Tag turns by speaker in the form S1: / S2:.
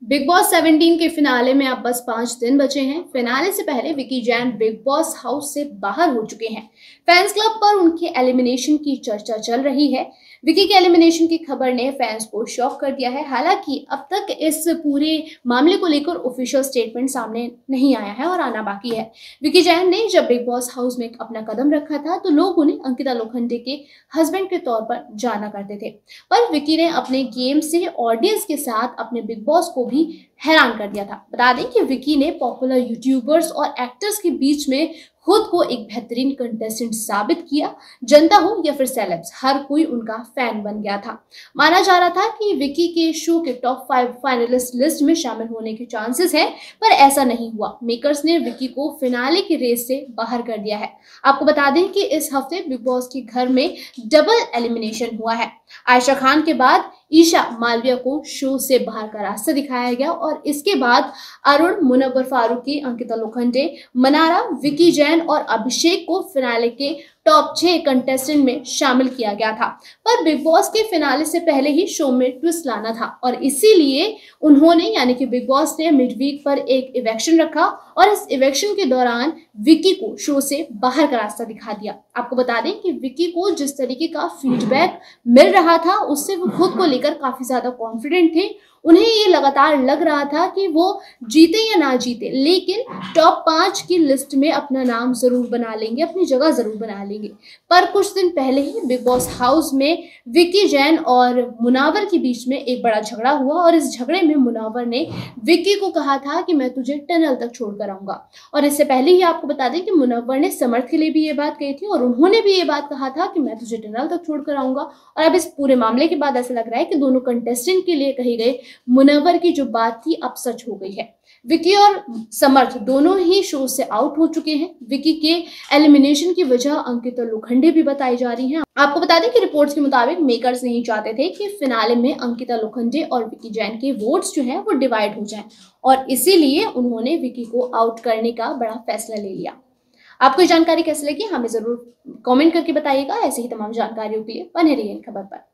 S1: Big boss 17 के finale में अब बस 5 दिन बचे हैं। फिनाले से पहले Vicky Jain Bigg Boss house से बाहर हो चुके हैं। फैंस क्लब पर उनके एलिमिनेशन की चर्चा चल रही है। विकी के एलिमिनेशन की खबर ने फैंस को शॉक कर दिया है। हालांकि अब तक इस पूरे मामले को लेकर ऑफिशियल स्टेटमेंट सामने नहीं आया है और आना बाकी है। विकी जैन ने जब बिग बॉस हाउस में अपना कदम रखा था तो लोग उन्हें अंकिता लोखंडे के हस्बैंड के तौर पर जाना करते थे, पर विकी ने अपने गेम से ऑडियंस के साथ अपने बिग बॉस को भी हैरान कर दिया था। बता दें कि विकी ने पॉपुलर यूट्यूबर्स और एक्टर्स के बीच में खुद को एक बेहतरीन कंटेस्टेंट साबित किया। जनता हो या फिर सेलेब्स, हर कोई उनका फैन बन गया था। माना जा रहा था कि विकी के शो के टॉप 5 फाइनलिस्ट लिस्ट में शामिल होने के चांसेस है, पर ऐसा नहीं हुआ। मेकर्स ने विकी को फिनाले की रेस से बाहर कर दिया है। आपको बता दें कि इस हफ्ते बिग बॉस के घर में डबल एलिमिनेशन हुआ है। आयशा खान के बाद ईशा मालविया को शो से बाहर का रास्ता दिखाया गया और इसके बाद अरुण, मुनव्वर फारूकी, अंकिता लोखंडे, मनारा, विकी जैन और अभिषेक को फिनाले के टॉप 6 कंटेस्टेंट में शामिल किया गया था। पर बिग बॉस के फिनाले से पहले ही शो में ट्विस्ट लाना था और इसीलिए उन्होंने यानी कि बिग बॉस ने मिड वीक पर एक इवेक्शन रखा और इस इवेक्शन के दौरान विकी को शो से बाहर का रास्ता दिखा दिया। आपको बता दें कि विकी को जिस तरीके का फीडबैक मिल रहा था उससे वो खुद को लेकर काफी ज्यादा कॉन्फिडेंट थे। उन्हें ये लगातार लग रहा था कि वो जीते या ना जीते, लेकिन टॉप 5 की लिस्ट में अपना नाम जरूर बना लेंगे, अपनी जगह जरूर बना लेंगे। पर कुछ दिन पहले ही बिग बॉस हाउस में विकी जैन और मुनव्वर के बीच में एक बड़ा झगड़ा हुआ और इस झगड़े में मुनव्वर ने विकी को कहा था कि मैं तुझे टनल तक छोड़कर आऊंगा। और इससे पहले ही आपको बता दें कि मुनव्वर ने समर्थ के लिए भी ये बात कही थी और उन्होंने भी ये बात कहा था कि मैं तुझे टनल तक छोड़कर आऊंगा। और अब इस पूरे मामले के बाद ऐसा लग रहा है कि दोनों कंटेस्टेंट के लिए कही गई मुनव्वर की जो बात थी अब सच हो गई है। विकी और समर्थ दोनों ही शो से आउट हो चुके हैं। विकी के एलिमिनेशन की वजह अंकिता लोखंडे भी बताई जा रही हैं। आपको बता दें कि रिपोर्ट्स के मुताबिक मेकर्स नहीं चाहते थे कि फिनाले में अंकिता लोखंडे और विकी जैन के वोट्स जो हैं वो डिवाइड हो जाएं और इसीलिए उन्होंने विकी को आउट करने का बड़ा फैसला ले लिया। आपको ये जानकारी कैसी लगी हमें जरूर कमेंट करके बताइएगा। ऐसे ही तमाम जानकारियों के लिए बने रहिए इन खबर पर।